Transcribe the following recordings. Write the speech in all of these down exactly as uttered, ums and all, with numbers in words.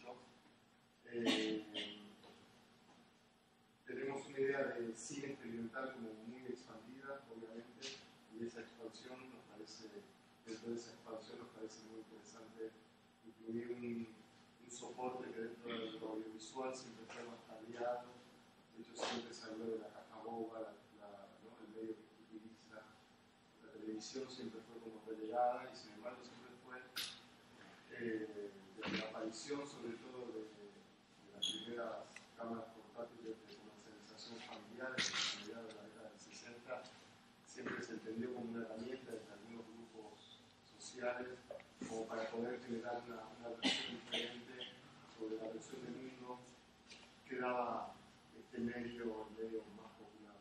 ¿no? Eh, tenemos una idea de cine experimental como muy expandida, obviamente, y esa expansión nos parece, dentro de esa expansión nos parece muy interesante incluir un, un soporte que dentro del audiovisual siempre fue más aliado. De hecho, siempre se habló de la caja boba, la, la, ¿no? el medio que utiliza. La televisión siempre fue como relegada y sin embargo siempre fue eh, de la aparición, sobre todo de, de las primeras cámaras portátiles de comercialización familiar en mediados de la década del sesenta, siempre se entendió como una herramienta de algunos grupos sociales como para poder generar una, una versión diferente sobre la versión del mundo que daba este medio, el medio más popular.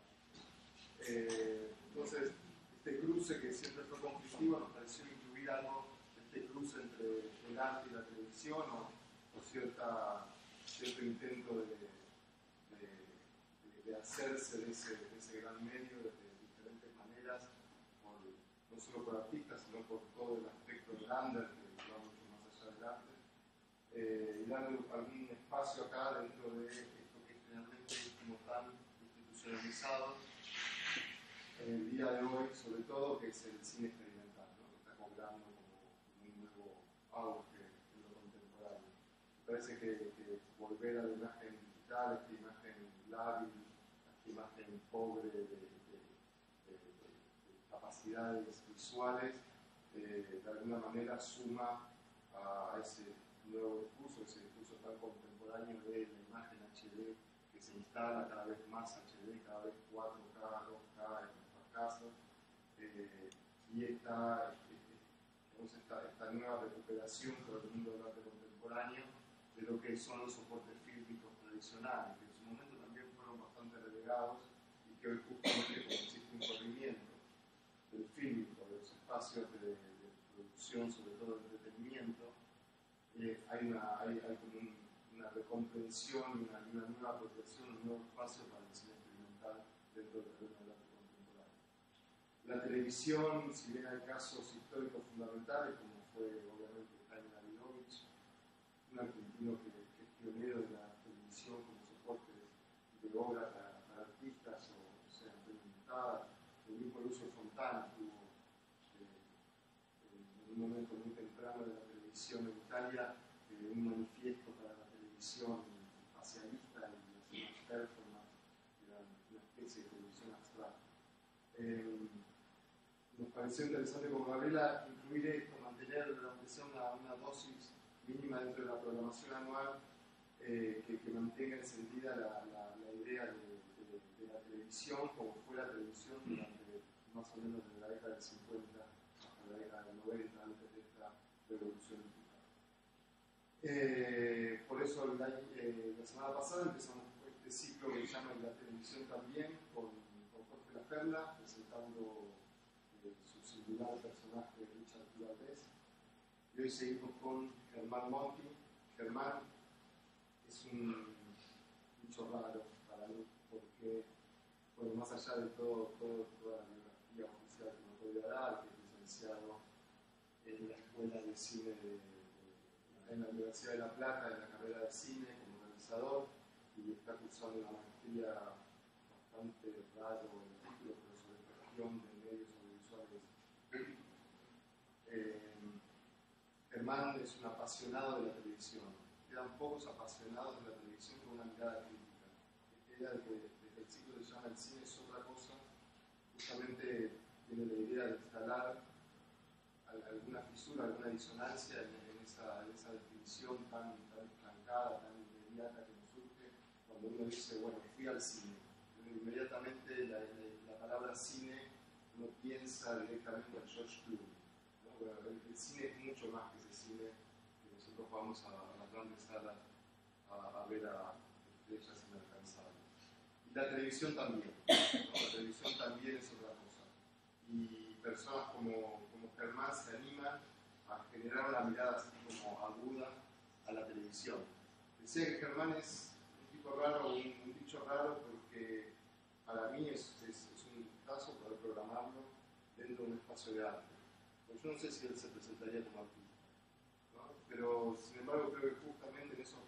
Eh, entonces, este cruce que siempre fue conflictivo nos pareció incluir algo, este cruce entre el arte y la televisión o, o cierta, cierto intento de, de, de, de hacerse de ese, de ese gran medio de, de diferentes maneras, por, no solo por artistas, sino por todo el aspecto del under, que va mucho más allá del arte, eh, y darle algún espacio acá dentro de esto que generalmente es como tan institucionalizado en el día de hoy, sobre todo, que es el cine experimental, ¿no? Que está cobrando como un nuevo auge en lo contemporáneo. Me parece que, que volver a la imagen digital, a esta imagen lábil, a esta imagen pobre de, de, de, de, de capacidades visuales, eh, de alguna manera suma a ese nuevo discurso, ese discurso tan contemporáneo de la imagen H D que se instala cada vez más H D, cada vez cuatro K, dos K en nuestros casos, eh, y esta, este, esta, esta nueva recuperación por el mundo del arte contemporáneo de lo que son los soportes fílmicos tradicionales, que en su momento también fueron bastante relegados y que hoy justamente como existe un corrimiento del fílmico, de los espacios de, de producción, sobre todo de entretenimiento, eh, hay, una, hay, hay como un, una recomprensión y una, una nueva apropiación, un nuevo espacio para el cine experimental dentro del terreno del arte contemporáneo. La televisión, si bien hay casos históricos fundamentales, como fue obviamente Jaime Davidovich, un argentino que, que es pionero de la televisión como soporte de obras para, para artistas o, o sea, implementadas, el mismo Lucio Fontana tuvo eh, en un momento muy temprano de la televisión en Italia eh, un manifiesto para la televisión espacialista y las performance, que era una especie de televisión abstracta. Eh, nos pareció interesante como Gabriela incluir esto, mantener aunque sea una, una dosis mínima dentro de la programación anual eh, que, que mantenga encendida la, la, la idea de, de, de la televisión como fue la televisión durante más o menos desde la década del cincuenta hasta la década del noventa, antes de esta revolución digital. Eh, por eso el año, eh, la semana pasada empezamos este ciclo que se llama La televisión también con, con Jorge Laferla presentando eh, su singular personaje Richard Valdés. Y hoy seguimos con Germán Monti. Germán es un bicho raro para mí, porque, bueno, más allá de todo, todo, toda la biografía oficial que me podría dar, que es licenciado en la Escuela de Cine de, de, en la Universidad de La Plata, en la carrera de cine como realizador, y está cursando una maestría bastante raro en el título, pero sobre gestión de medios audiovisuales públicos. Eh, Germán es un apasionado de la televisión. Quedan pocos apasionados de la televisión con una mirada crítica. Ella, desde, desde el ciclo que se llama El cine es otra cosa, justamente tiene la idea de instalar alguna fisura, alguna disonancia en, en, esa, en esa definición tan, tan estancada, tan inmediata que nos surge cuando uno dice, bueno, fui al cine. Inmediatamente la, la, la palabra cine uno piensa directamente en George Clooney. ¿No? El, el cine es mucho más que ese cine que nosotros vamos a, a las grandes salas a, a ver a estrellas inalcanzables. Y la televisión también, ¿no? La televisión también es otra cosa. Y personas como, como Germán se animan a generar una mirada así como aguda a la televisión. Decía que Germán es un tipo raro, un, un bicho raro, porque para mí es, es, es un gustazo poder programarlo dentro de un espacio de arte. Pues yo no sé si él se presentaría como artista, ¿no? Pero sin embargo creo que justamente en esos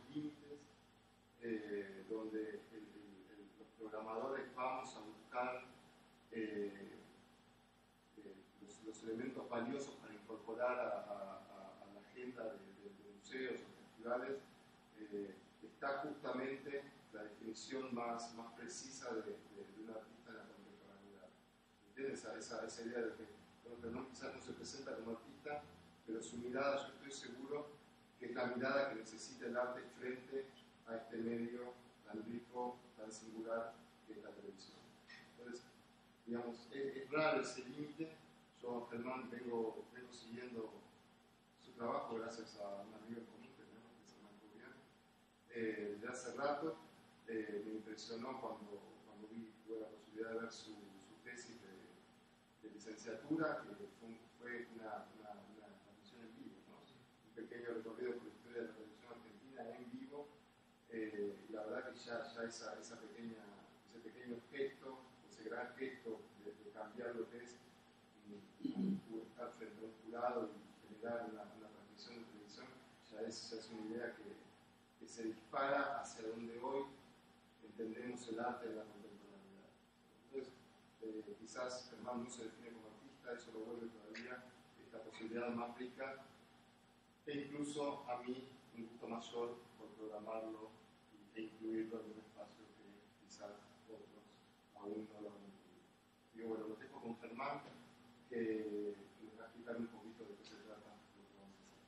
eh, eh, los, los elementos valiosos para incorporar a, a, a la agenda de, de, de museos o festivales, eh, está justamente la definición más, más precisa de, de, de un artista en la contemporaneidad. ¿Entiendes? Esa, esa, esa idea de que bueno, Fernán quizás no se presenta como artista, pero su mirada, yo estoy seguro que es la mirada que necesita el arte frente a este medio tan rico, tan singular que es la televisión. Entonces, digamos, es, es raro ese límite. Yo a Germán vengo, vengo siguiendo su trabajo gracias a un amigo en común que tenemos, que es Hernán Cubrián, eh, desde hace rato. Eh, me impresionó cuando, cuando vi, tuve la posibilidad de ver su, su tesis de, de licenciatura, que fue, fue una, una, una transmisión en vivo, ¿no? Un pequeño recorrido por la historia de la televisión argentina en vivo. Eh, y la verdad que ya, ya esa, esa pequeña, ese pequeño gesto, ese gran gesto de, de cambiar lo que es y, y estar frente a un jurado y generar una, una transmisión de televisión, ya es, ya es una idea que, que se dispara hacia donde hoy entendemos el arte de la contemporaneidad. Entonces, eh, quizás Germán no se define como artista, eso lo vuelve todavía esta posibilidad más rica, e incluso a mí un gusto mayor por programarlo e incluirlo en un espacio que quizás otros aún no lo han incluido. Digo, bueno, lo dejo con Germán, que nos va a explicar un poquito de qué se trata lo que vamos a hacer.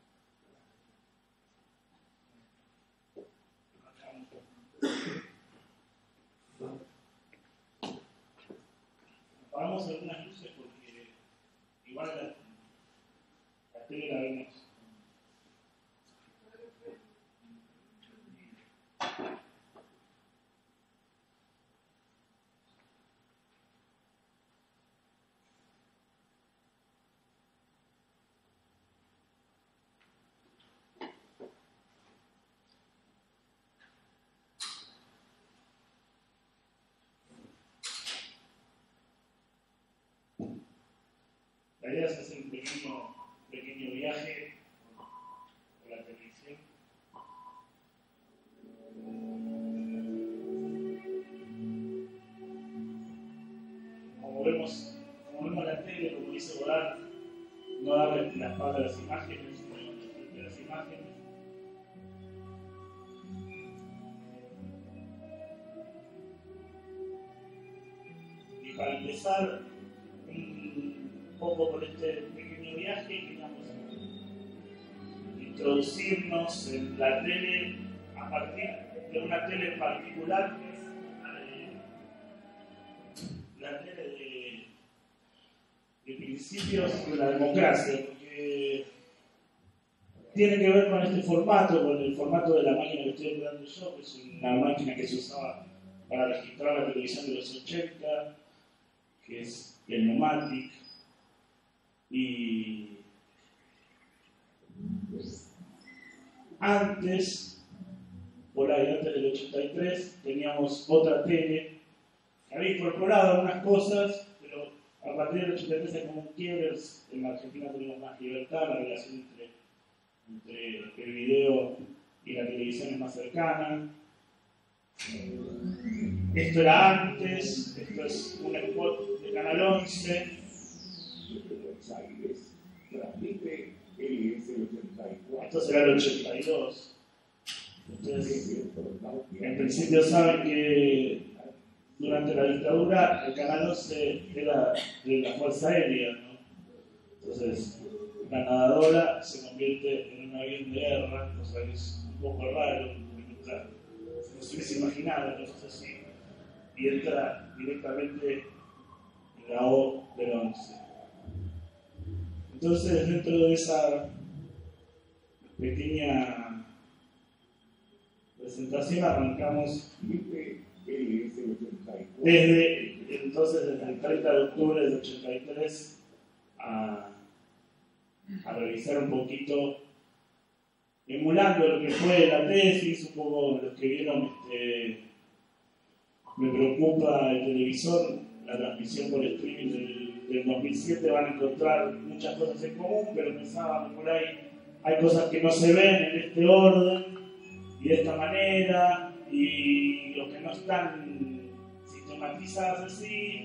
Apagamos algunas luces porque igual la, la tele la vemos. La idea es hacer un pequeño, pequeño viaje por la televisión. Como vemos, como vemos la tele, como dice Godard, no darle la espalda a las imágenes, sino frente a las imágenes. Y para empezar, un poco por este pequeño viaje, queríamos introducirnos en la tele a partir de una tele en particular, que es la, de, la tele de, de principios de la democracia, porque tiene que ver con este formato, con el formato de la máquina que estoy hablando yo, que es una máquina que se usaba para registrar la televisión de los ochenta, que es el Pneumatic. Y antes, por ahí antes del ochenta y tres, teníamos otra tele que había incorporado algunas cosas, pero a partir del ochenta y tres hay como un quiebre. En la Argentina tenemos más libertad, la relación entre, entre el video y la televisión es más cercana. Esto era antes, esto es un spot de Canal once. Aires, transmite L S ochenta y cuatro. Esto será el ochenta y dos. Ustedes en principio saben que durante la dictadura el Canal once era de la Fuerza Aérea, ¿no? Entonces la nadadora se convierte en un avión de guerra, cosa que es un poco raro, nunca no se hubiese imaginado cosas así, y entra directamente en la O del once. Entonces, dentro de esa pequeña presentación arrancamos desde entonces, desde el treinta de octubre del ochenta y tres, a, a revisar un poquito, emulando lo que fue la tesis, un poco los que vieron, este, me preocupa el televisor, la transmisión por streaming del del dos mil siete van a encontrar muchas cosas en común, pero pensaban por ahí, hay cosas que no se ven en este orden y de esta manera, y los que no están sistematizadas así,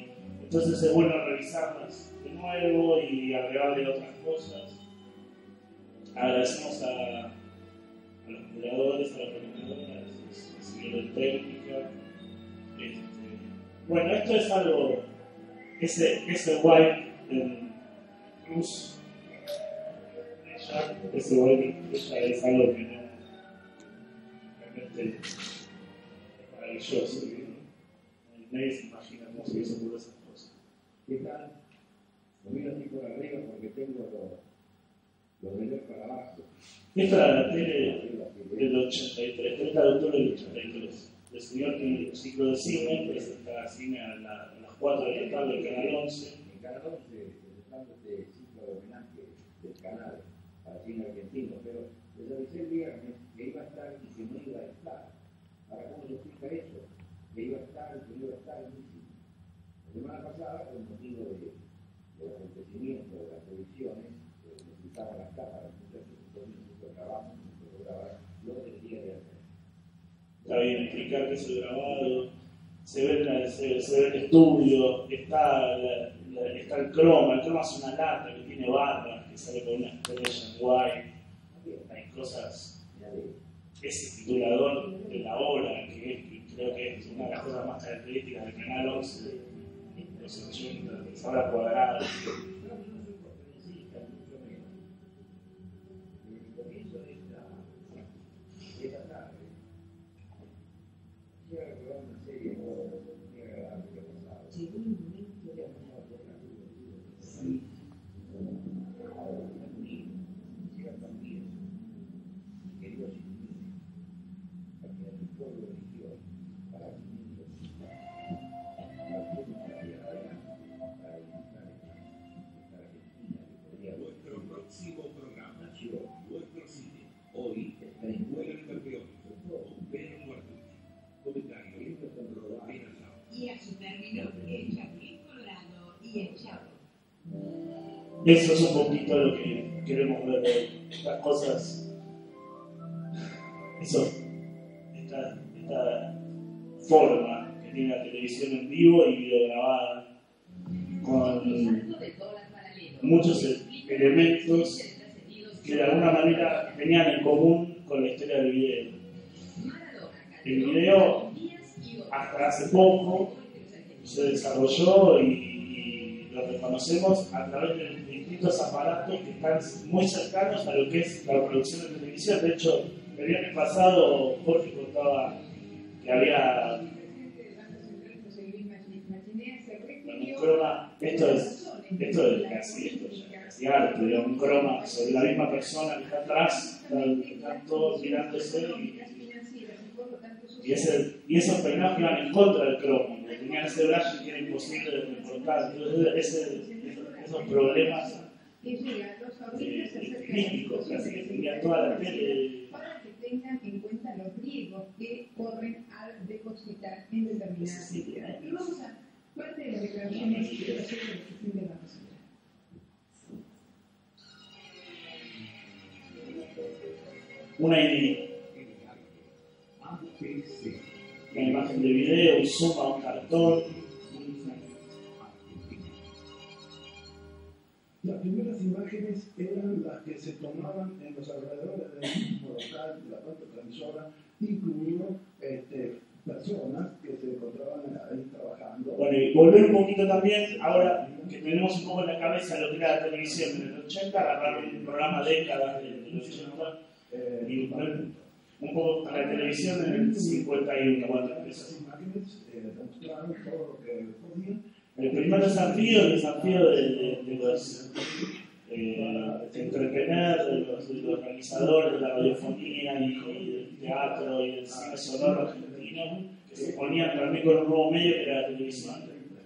Entonces es bueno revisarlas de nuevo y agregarle otras cosas. Agradecemos a, a los curadores, a las coordinadoras, al señor de técnica. Este, bueno, esto es algo, ese, ese white en cruz, ella, ese white ella es algo que no, realmente es maravilloso. Nadie se imagina cómo se hizo por esas cosas. ¿Qué tal? Lo miro así por arriba porque tengo los lo dedos para abajo. Esta era la tele del ochenta y tres, treinta de octubre del ochenta y tres. El señor tiene un ciclo de cine, presenta cine a, la, a las cuatro de la tarde del Canal once. En Canal once, presentando este ciclo de homenaje del canal al cine argentino, pero les avisé el viernes que iba a estar y que no iba a estar. Ahora, ¿cómo se explica eso? Que iba a estar y que no iba a estar en el cine. La semana pasada, con motivo de, del acontecimiento de las elecciones, eh, necesitaban las cámaras, muchas veces mucho trabajo, mucho grabar, lo tendría de hacer. Está bien explicar que es el grabado, se ve, la, se, se ve el estudio, está, la, la, está el croma, el croma es una lata que tiene barras, que sale con una estrella guay, hay cosas, ese titulador de la hora, que, es, que creo que es una de las cosas más características del Canal once de los ochenta, esa hora cuadrada. Eso es un poquito lo que queremos ver hoy. Estas cosas, eso, esta, esta forma que tiene la televisión en vivo y videograbada, con muchos elementos que de alguna manera tenían en común con la historia del video. El video, hasta hace poco, se desarrolló y lo reconocemos a través de distintos aparatos que están muy cercanos a lo que es la producción de televisión. De hecho, el viernes pasado Jorge contaba que había bueno, un croma, esto es, esto es casi, esto ya, casi arte, de un croma sobre la misma persona que está atrás, que están todos mirándose y, y, ese, y esos peinados que iban en contra del cromo, que tenían ese brillo que era imposible de recortar. Entonces, ese, esos problemas eh, estilísticos casi que tenía toda la tele. Para que tengan en cuenta los riesgos que corren al depositar en determinadas entidades. Y vamos a parte de las declaraciones que hacer el presidente de la Nación. Una, una imagen de video, un zoom a un cartón. Las primeras imágenes eran las que se tomaban en los alrededores del mismo local, de la planta transmisora, incluido este, personas que se encontraban ahí trabajando. Bueno, y volver un poquito también, ahora que tenemos un poco en la cabeza lo que era la televisión en el ochenta, agarrar un programa décadas del ochenta eh, y poner un poco a la televisión en el cincuenta y uno, cuando empezó. Esas imágenes eh, demostraron todo lo que podían. El primer desafío, el desafío de, de, de los eh, entretener, de los, de los organizadores de la radiofonía y, y del teatro y del cine sonoro argentino, que se ponían también con un nuevo medio que era la televisión.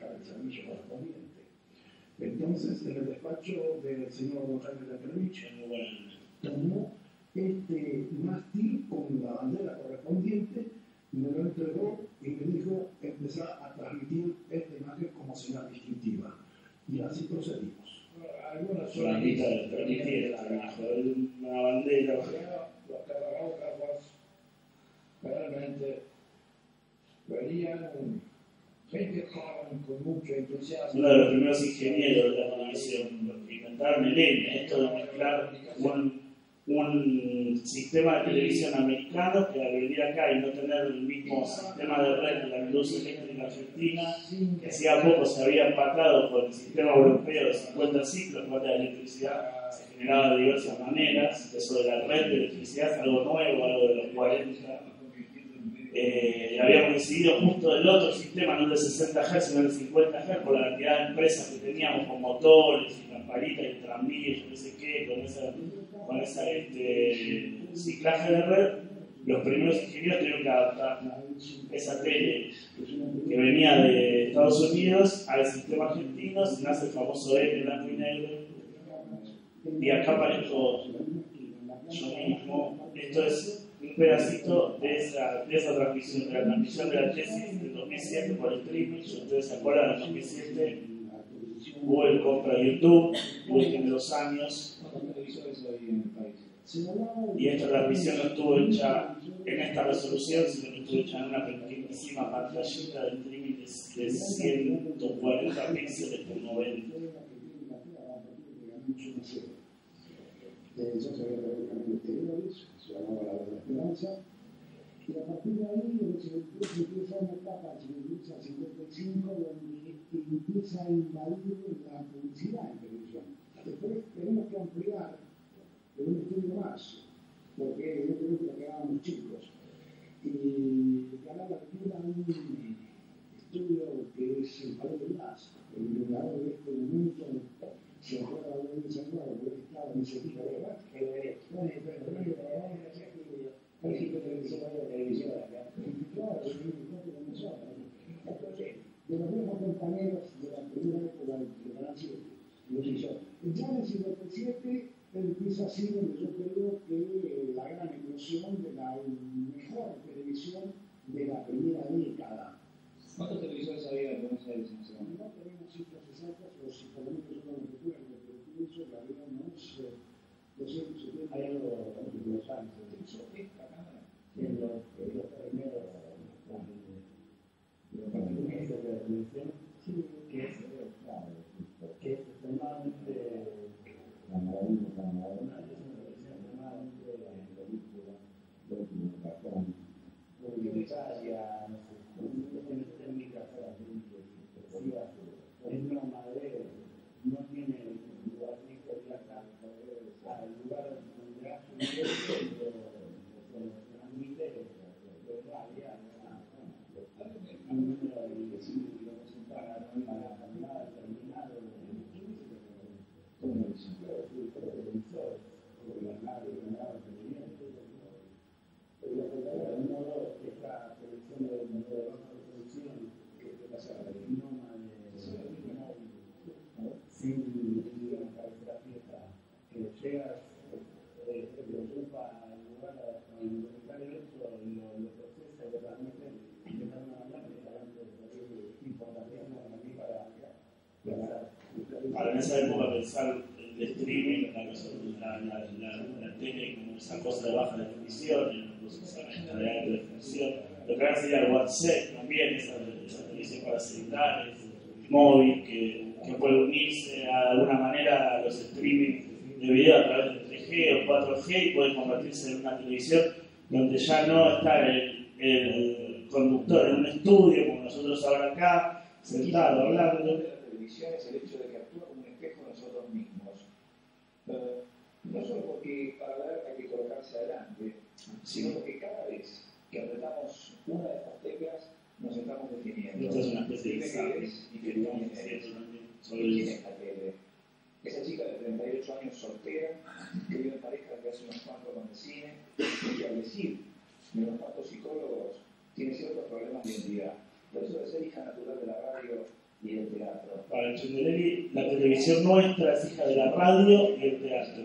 Entonces, en el despacho del señor don Jaime Lacanovich, tomó este mástil con la bandera correspondiente, me lo entregó y me dijo empezar a transmitir esta imagen como señal distintiva. Y así procedimos. Algunas La bandita de transmitir una bandera. Los carabocas realmente venían gente joven con mucho entusiasmo. Uno de los primeros ingenieros de la televisión, los que inventaron el N, esto de mezclar un, un sistema de televisión americano que al venir acá y no tener el mismo sistema de red de la luz eléctrica argentina, que hacía poco se había empatado con el sistema europeo de cincuenta ciclos, donde la electricidad se generaba de diversas maneras. Eso de la red de electricidad es algo nuevo, algo de los cuarenta. Eh, habíamos decidido justo del otro sistema, no el de sesenta hercios, sino el de cincuenta hercios, por la cantidad de empresas que teníamos con motores y lamparitas y tranvías, no sé qué, con esa, con esa este, ciclaje de red. Los primeros ingenieros tuvieron que adaptar esa tele que venía de Estados Unidos al sistema argentino, se nace el famoso N blanco y negro. Y acá aparezco yo mismo. Esto es un pedacito de esa, de esa transmisión, de la transmisión de la tesis del dos mil siete por el streaming. Si ustedes se acuerdan, en dos mil siete Google compra YouTube, Google tiene dos años. Y esta transmisión no estuvo hecha en esta resolución, sino que estuvo hecha en una pequeñísima pantallita de streaming de, de ciento cuarenta píxeles por noventa. Eh, yo sabía que había caminos exteriores, se llamaba la Buena Esperanza, y a partir de ahí, en el ochenta y tres, empieza una etapa, empieza en cincuenta y cinco, donde empieza a invadir la publicidad en televisión. Después tenemos que ampliar en un estudio más, porque evidentemente nos quedábamos chicos. Y Canal Argentina un estudio que es el País de Blas, el iluminador de este momento. Se acuerda de un desacuerdo porque estaba en ese tipo de debate, que lo veré. Bueno, pero no hay nada que hacer. Parece que televisión hay una televisión acá. Claro, es un poco de nosotros. Entonces, de los mismos compañeros de la primera época de Canal siete, lo hizo. Ya en el cincuenta y siete empieza así donde yo creo que la gran eclosión de la mejor televisión de la primera década. ¿Cuántos televisores había en Buenos Aires en ese momento? No tenemos cifras exactas, o si por lo menos yo no lo recuerdo, pero pienso que habíamos doscientos setenta. Hay algo de los años. ¿Eso es la cámara? En los primeros partidos de la televisión, que es que es extremadamente la maravilla, la maravilla, es una televisión extremadamente bastante publicitaria, no sé, cuestiones técnicas expresivas, es nómade, no tiene lugar fijo de acá, al lugar donde hace un evento y lo transmite de rabia a un número de ciclos para nada determinado como el ciclo de televisores, gobernar y ganar rendimiento. Pero de algún modo, esta selección de baja resolución que pasa de idioma de móvil, sin, digamos, cabecera fija, que llega, eh, se preocupa al lugar a identificar el hecho y lo, lo procesa y lo transmite de una manera que es importantísima para mí para ganar. Para en esa época pensar el streaming, la, la, la, la, la tele como esa cosa de baja definición, esta de alta definición, lo que ahora sería el WhatsApp también, esa, esa televisión para celulares, móvil, que, que puede unirse a, de alguna manera a los streaming de video a través de tres G o cuatro G y puede convertirse en una televisión donde ya no está el, el conductor en un estudio como nosotros ahora acá, sentado hablando. Es el hecho de que actúa como un espejo de nosotros mismos. Uh, no solo porque para ver hay que colocarse adelante, sino porque cada vez que apretamos una de estas teclas nos estamos definiendo. Esto es una especie de examen. ¿Y quién es la tele? Esa chica de treinta y ocho años soltera, que vive en pareja desde hace unos cuantos con el cine, y al decir de unos cuantos psicólogos, tiene ciertos problemas de identidad. Por eso de ser hija natural de la radio y el teatro. Para el Chendelelli, la televisión nuestra es hija de la radio y el teatro.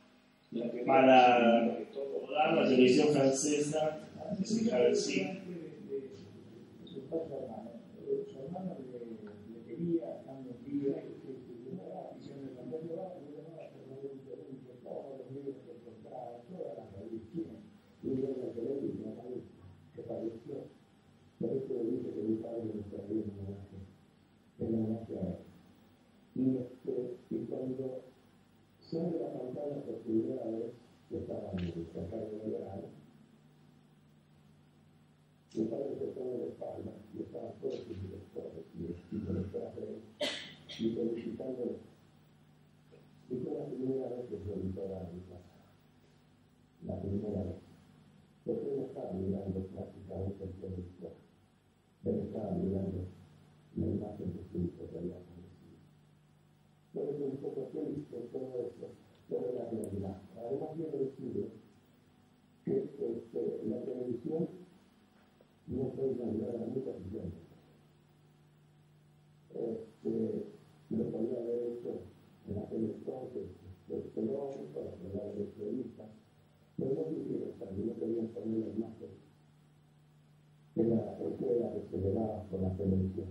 Para Rodar, la televisión francesa es hija del cine. Su hermano, su hermano le quería, estando viva, que tuviera visión de cambiar de edad, y no va a tener un interrumpo, todos los medios que encontraba, todas las religiones, y yo la televisión que falleció. Por eso le dije que mi padre no sabía nada. Mi padre se pone de espalda y estaban todos sus directores y el director de él, y felicitándole. Y fue la primera vez que se invitó a mi casa. La primera vez. Porque él estaba mirando prácticamente el televisor. Él estaba mirando la imagen de su hijo que había fallecido. Yo me un poco triste en todo esto, pero es la realidad. Además, quiero decirles que este, la televisión no puede ayudar a muchas millones. Este, lo podía haber hecho en aquel entonces los periódicos, para hablar de periodistas, pero no quisieron salir, no querían poner la imagen de la entrega que se le daba por la televisión.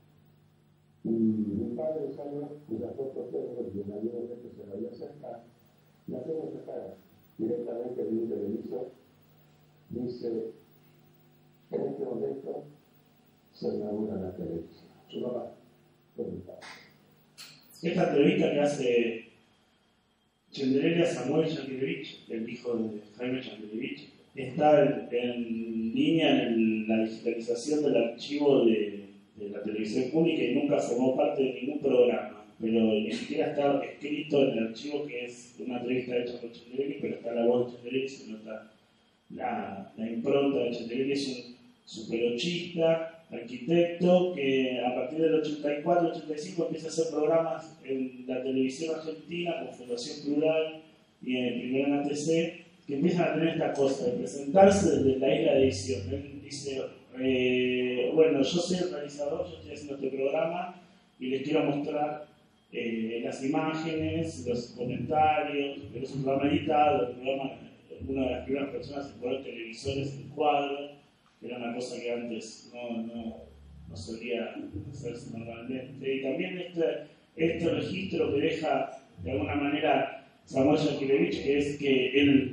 Y mi padre salió y la foto tengo y en algunas veces se la voy a acercar, la tengo sacada directamente de un televisor. Dice, en este momento se inaugura la televisión. Su papá, con mi padre. Esta entrevista que hace Chanderelli a Samuel Yankelevich, el hijo de Jaime Yankelevich, está en, en línea en la digitalización del archivo de, de la televisión pública y nunca formó parte de ningún programa, pero ni siquiera está escrito en el archivo, que es una entrevista hecha por Chanderelli, pero está la voz de Chanderelli, se nota la, la impronta de Chanderelli. Es un superochista, arquitecto, que a partir del ochenta y cuatro ochenta y cinco empieza a hacer programas en la televisión argentina con Fundación Plural y en primero en A T C, que empiezan a tener esta cosa de presentarse desde la isla de edición. Él dice, eh, bueno, yo soy el realizador, yo estoy haciendo este programa y les quiero mostrar eh, las imágenes, los comentarios, pero es un programa editado, el programa, una de las primeras personas en poner televisores en cuadro, que era una cosa que antes no, no, no solía hacerse normalmente. Y también este, este registro que deja de alguna manera Samuel Yankelevich, que es que el,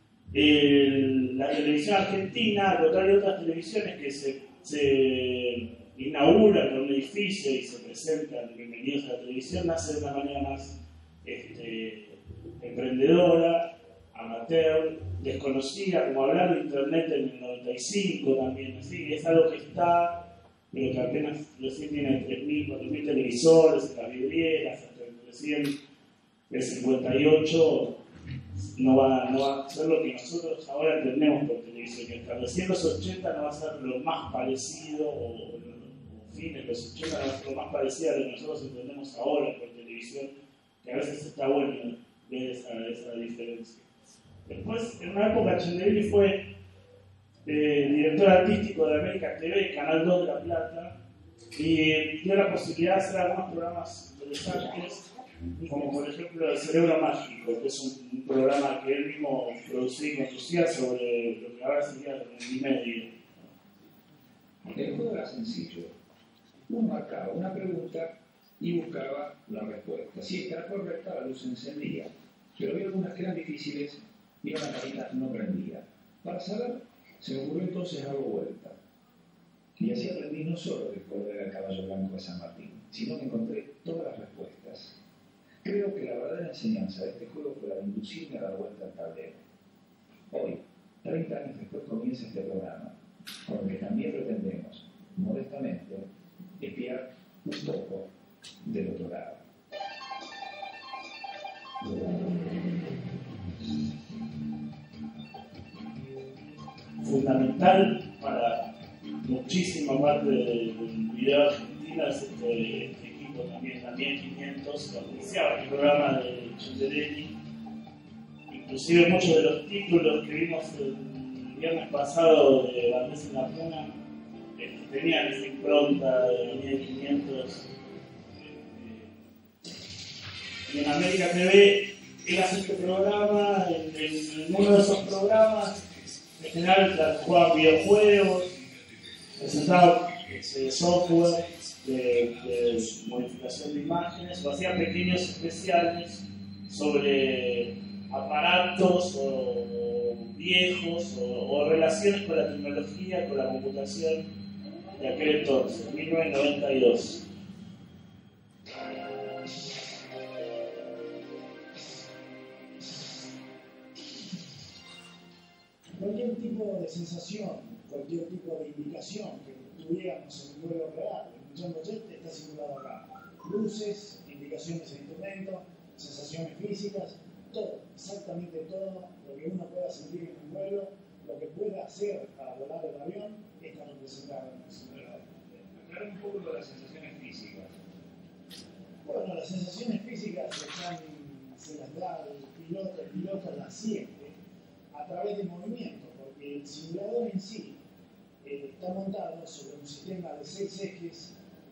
el, la televisión argentina, al contrario de otras televisiones que se, se inauguran con un edificio y se presentan bienvenidos a la televisión, nace de una manera más este, emprendedora, amateur, desconocida, como hablar de internet en el noventa y cinco también, así, es algo que está, pero que apenas recién tiene tres mil, cuatro mil televisores en las vidrieras, hasta recién el cincuenta y ocho no va, no va a ser lo que nosotros ahora entendemos por televisión, que hasta recién los ochenta no va a ser lo más parecido, o, o fines de los ochenta no va a ser lo más parecido a lo que nosotros entendemos ahora por televisión, que a veces está bueno ver esa, esa diferencia. Después, en una época, Chanderelli fue eh, director artístico de América T V, Canal dos de La Plata, y eh, dio la posibilidad de hacer algunos programas interesantes, como por ejemplo El Cerebro Mágico, que es un, un programa que él mismo producía y conducía sobre lo que ahora sería el medio. El juego era sencillo. Uno marcaba una pregunta y buscaba la respuesta. Si esta era correcta, la luz se encendía, pero había algunas que eran difíciles y la maquinita no prendía. Para saber, se me ocurrió entonces darlo vuelta. Y así aprendí no solo de cuál era el caballo blanco de San Martín, sino que encontré todas las respuestas. Creo que la verdadera enseñanza de este juego fue la de inducirme a dar vuelta al tablero. Hoy, treinta años después, comienza este programa, con el que también pretendemos, modestamente, espiar un poco del otro lado. Fundamental para muchísima parte del video argentino es este, este equipo también, también quinientos, que auspiciaba el programa de Chanderelli. Inclusive muchos de los títulos que vimos el viernes pasado de Bandés en la Puna este, tenían esa impronta de mil quinientos. Y en América T V él hace este programa, en, en, en uno de esos programas en general jugaba videojuegos, presentaba eh, software de, de modificación de imágenes, o hacía pequeños especiales sobre aparatos o viejos o, o relaciones con la tecnología, con la computación de aquel entonces, mil novecientos noventa y dos. Cualquier tipo de sensación cualquier tipo de indicación que tuviéramos en un vuelo real, en un jumbo jet, está simulado acá. Luces, indicaciones de instrumento, sensaciones físicas, todo, exactamente todo lo que uno pueda sentir en un vuelo, lo que pueda hacer para volar el avión, está representado en el simulador. Aclarar un poco lo de las sensaciones físicas. Bueno, las sensaciones físicas están, se las da el piloto, el piloto las siente a través de movimiento, porque el simulador en sí eh, está montado sobre un sistema de seis ejes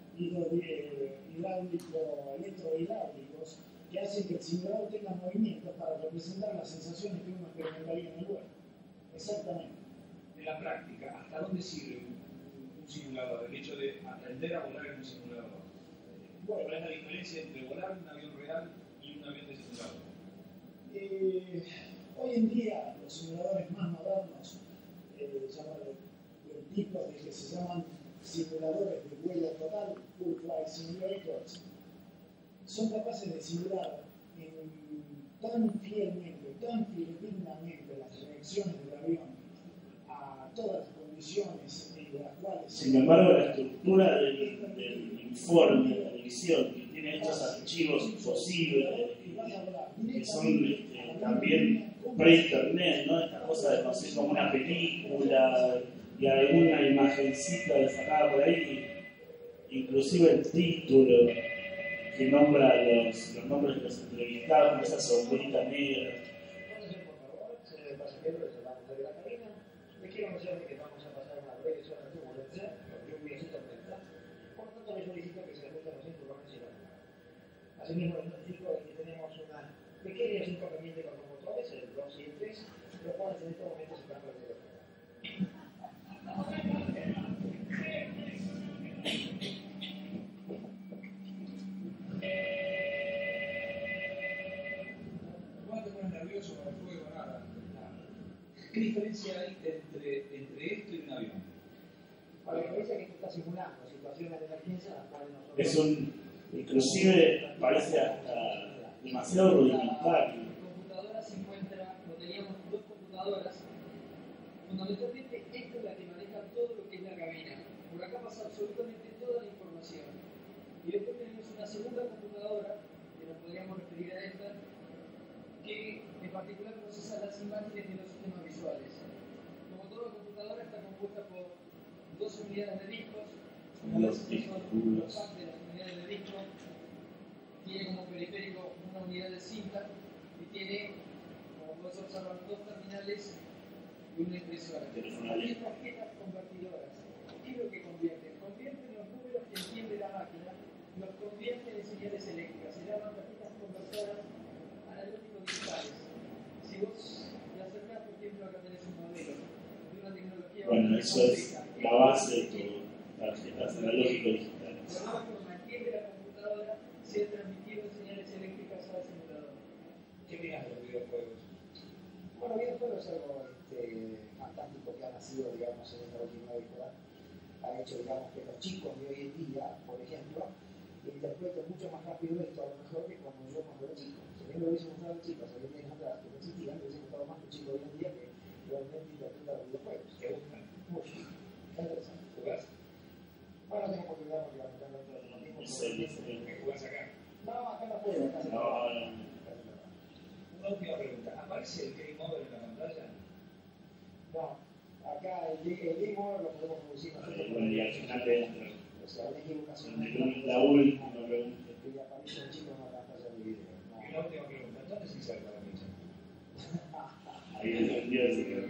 hidráulico, electrohidráulicos que hacen que el simulador tenga movimiento para representar las sensaciones que uno experimentaría en el vuelo. Exactamente. En la práctica, ¿hasta dónde sirve un, un simulador? El hecho de aprender a volar en un simulador. Bueno, ¿Cuál es la diferencia entre volar un avión real y un avión de simulador? Eh, hoy en día los simuladores más modernos, eh, llaman el, el tipo de que se llaman simuladores de vuelo total, full flight simulators, son capaces de simular en, tan fielmente, tan fidedignamente las reacciones del avión a todas las condiciones en las cuales... Sin embargo, la estructura del, del informe, de la división, que tiene estos archivos imposibles, que son este, también pre-internet, ¿no? Esta cosa de conocer como una película y alguna imagencita de sacada por ahí, inclusive el título que nombra los, los nombres de los entrevistados con esa sombrita negra. Por favor, señores pasajeros, reservamos de la cabina. Les quiero anunciar que vamos a pasar una breve zona de turbulencia, con lluvias y tormentas. Por lo tanto, les solicito que se ajusten los cinturones y los demás. Asimismo, les notifico de que tenemos una pequeños inconvenientes con los motores, el dos y el tres, los cuales en este momento se están perdiendo. ¿Qué diferencia hay entre, entre esto y un avión? Para la diferencia que esto está simulando situaciones de emergencia a las cuales nosotros... Es un, inclusive parece hasta demasiado rudimentario. La computadora se encuentra, no teníamos dos computadoras, fundamentalmente esta es la que maneja todo lo que es la cabina. Por acá pasa absolutamente toda la información. Y después tenemos una segunda computadora, que nos podríamos referir a esta, que en particular procesa las imágenes de los sistemas visuales. Como toda computadora está compuesta por dos unidades de discos, Los son discos los packs de las unidades de disco, tiene como periférico una unidad de cinta y tiene, como puedes observar, dos terminales y una impresora. Y tarjetas convertidoras. ¿Qué es lo que convierten? Convierten los números que entiende la máquina, los convierten en señales eléctricas. Se llaman tarjetas convertoras analógico-digitales. Si vos te acercás, por ejemplo, acá tenés un modelo de una tecnología... Bueno, eso es la base de tu tarjetas analógico-digitales. De alguna forma, entiende la computadora, se ha transmitido señales eléctricas al simulador. ¿Qué opinas de los videojuegos? Bueno, videojuegos es algo este, fantástico que ha nacido, digamos, en esta última década. Ha hecho, digamos, que los chicos de hoy en día, por ejemplo, interpreten mucho más rápido esto a lo mejor que cuando yo cuando era chico. Si bien lo hubiese mostrado a los chicos hace diez años atrás que no existían, le hubiese mostrado más que chicos hoy en día que realmente interpretan los videojuegos. ¿Qué buscan? Mucho. Está interesante. ¿Jugás? Bueno, tengo oportunidad porque lamentablemente no tengo tiempo. Es el- es el- ¿Qué jugás acá? No, acá no puedo. Acá se No, puede. no. Una última pregunta. ¿Aparece el game over en la pantalla? No, acá el, el game over lo podemos producir nosotros. Bueno, y al final de esto, O sea, una equivocación. la última pregunta. Que aparece un chico en una pantalla de video. No. Y una última pregunta. ¿Dónde se inserta la fecha? Ahí entendió ese que...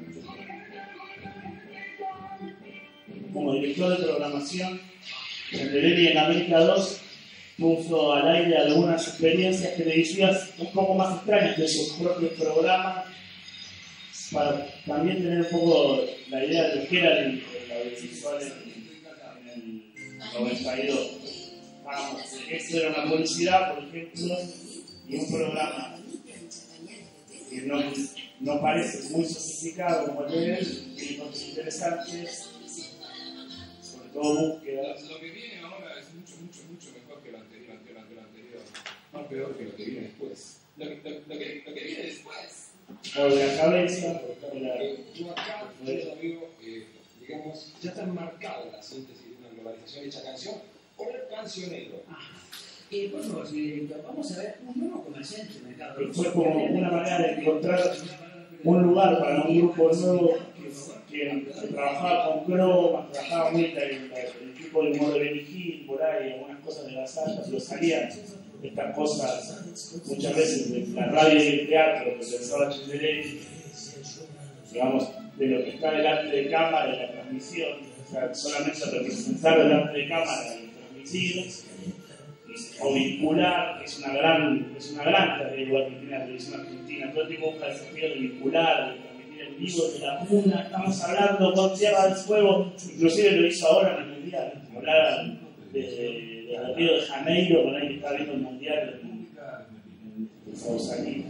Como director de programación, Genderelli en América dos puso al aire algunas experiencias televisivas un poco más extrañas de sus propios programas para también tener un poco la idea de lo que era el, el audiovisual en, en el noventa y dos. Vamos, esto era una publicidad, por ejemplo, y un programa que no, no parece muy sofisticado como el de él, y cosas interesantes, sobre todo búsqueda. Lo que viene ahora es mucho, mucho, mucho mejor que lo anterior, que lo anterior, anterior. Más peor que lo que viene después. Lo que, lo, lo que, lo que viene después. O de la cabeza, de la... Eh, yo acá, yo lo veo, eh, digamos, digamos, ya está marcada la síntesis de una globalización hecha canción, o el cancionero. Ah. Eh, por favor, señor director, vamos a ver un nuevo comerciante de mercado. Fue como una manera de encontrar un lugar para un grupo nuevo que, que trabajaba con cromas, trabajaba muy el, el tipo de humor de Benny Hill, por ahí, algunas cosas de las altas, pero salían estas cosas muchas veces de la radio y el teatro que pensaba Chenderelli, digamos, de lo que está delante de cámara de la transmisión, o sea, solamente representar delante de cámara y transmitir, o vincular, que es una gran, es una gran tarea igual que tiene la televisión argentina. Todo el tiempo busca el desafío de vincular, de transmitir en vivo de la cuna. Estamos hablando con Tierra del Fuego, inclusive lo hizo ahora en el Mundial. Hablar desde, desde Río de Janeiro, con alguien que está viendo el Mundial en, en Sausalito.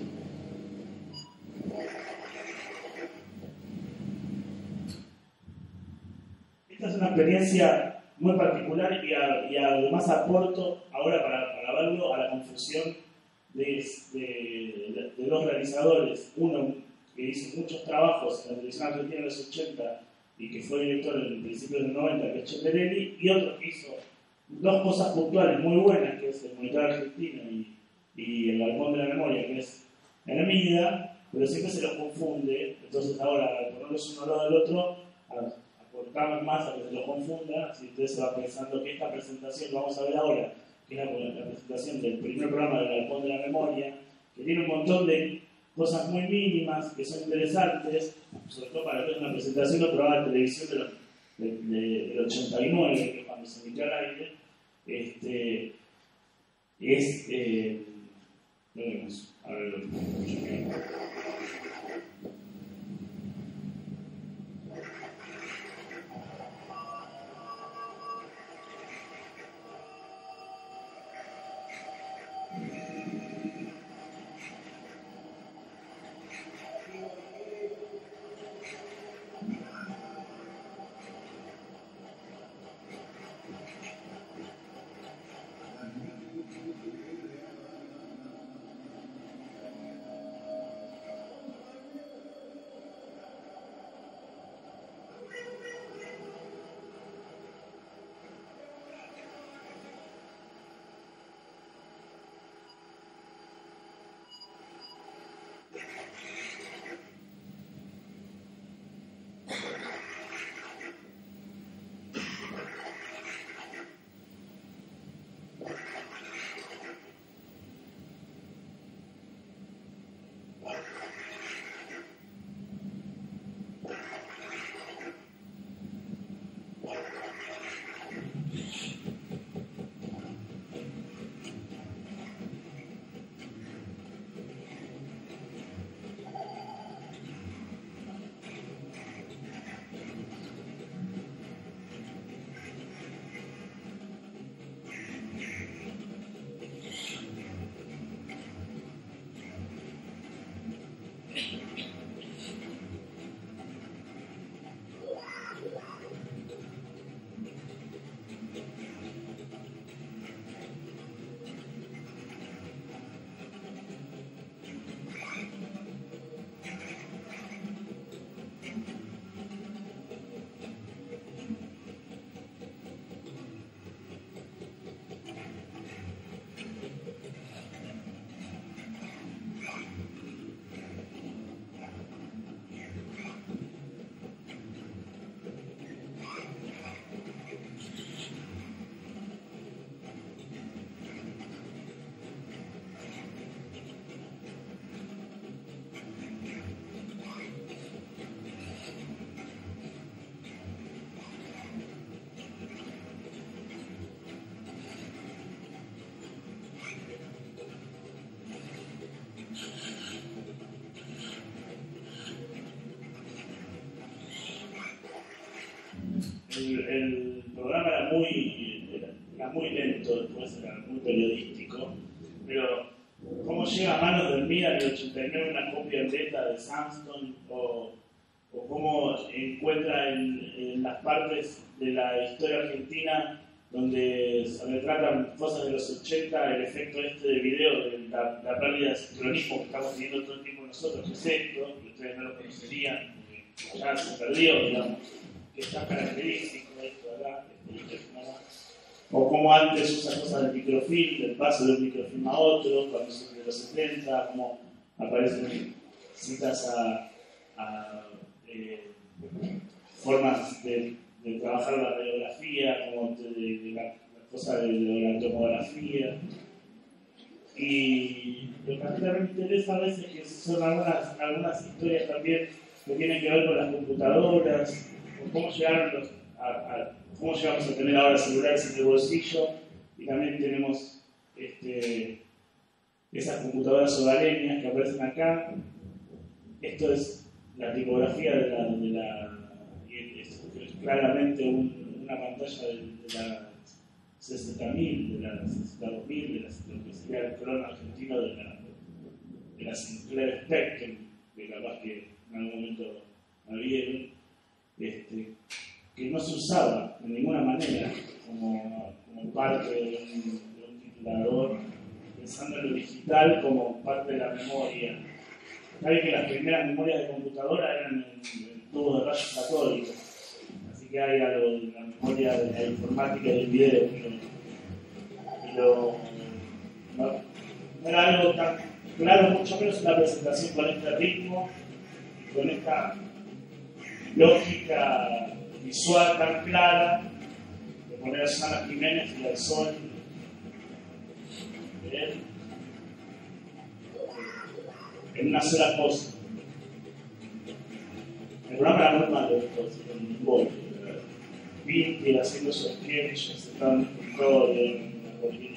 Esta es una experiencia muy particular y, a, y además aporto ahora para, para verlo a la confusión de, de, de dos realizadores. Uno que hizo muchos trabajos en la televisión argentina en los ochenta y que fue director en el principio de los noventa, que es Chenderelli, y otro que hizo dos cosas puntuales muy buenas, que es el Monitor Argentino y, y el Galpón de la Memoria, que es Hermida, pero siempre se los confunde. Entonces ahora, al ponerlos uno al lado del otro, aportamos más a que se lo confunda. Si usted se va pensando que esta presentación que vamos a ver ahora, que es la, la presentación del primer programa del Galpón de la Memoria, que tiene un montón de cosas muy mínimas que son interesantes, sobre todo para que es una presentación de un programa de televisión de los, de, de, del ochenta y nueve, que es cuando se emitió al aire, este, es, eh, lo vemos, a ver, lo El, el programa era muy, era, era muy lento, después era muy periodístico, pero ¿cómo llega a manos del Mira en el ochenta y nueve una copia en beta de Samsung? O, o cómo encuentra en, en las partes de la historia argentina donde se retratan cosas de los ochenta, el efecto este de video, de la, la pérdida de sincronismo que estamos viendo todo el tiempo nosotros, que es esto, que ustedes no lo conocerían, ya se perdió, digamos. que es tan característico esto, ¿verdad? O como antes usa cosas del microfilm, del paso de un microfilm a otro, cuando son de los setenta, como aparecen citas a, a eh, formas de, de trabajar la radiografía, como de, de la, la cosa de, de la tomografía. Y lo que a mí también me interesa a veces que son algunas, algunas historias también que tienen que ver con las computadoras, con cómo llegaron los, a, a cómo llegamos a tener ahora celulares en el bolsillo, y también tenemos este, esas computadoras hogareñas que aparecen acá. Esto es la tipografía de la, de la y es, es claramente un, una pantalla de, de la sesenta mil, de la sesenta dos mil, de la, lo que sería el clon argentino de la, de la Sinclair Spectrum, que capaz que en algún momento la vieron, este, que no se usaba de ninguna manera como, como parte de un, de un titulador, pensando en lo digital como parte de la memoria. Saben que las primeras memorias de computadora eran en, en tubos de rayos catódicos, así que hay algo de la memoria de la informática y del video, y lo, no, no era algo tan claro, mucho menos una presentación con este ritmo y con esta lógica visual tan clara de poner a Susana Jiménez y al sol de él en una sola cosa. El programa era muy malo entonces, con un gol. Vinti haciendo su sketch, se estaban en todo en una política.